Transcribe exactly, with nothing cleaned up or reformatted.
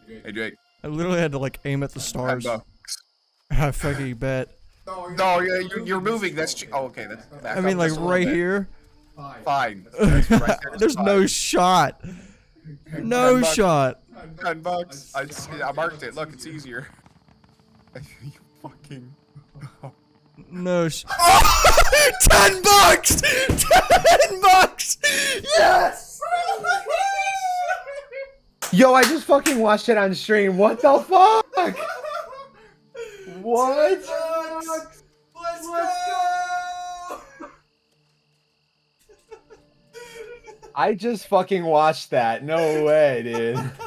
Hey, Jake. I literally had to like aim at the stars. ten I fucking bet. No, yeah, you're, you're moving. That's oh, okay. That's back I mean, up like just a little right bit. here. Fine. That's right there. There's Fine. no shot. No ten bucks. shot. Ten bucks. I, just, I marked it. Look, it's easier. You fucking. No sh- oh! Ten bucks! Ten bucks! Yes! Yo, I just fucking watched it on stream. What the fuck? What? Let's go! I just fucking watched that. No way, dude.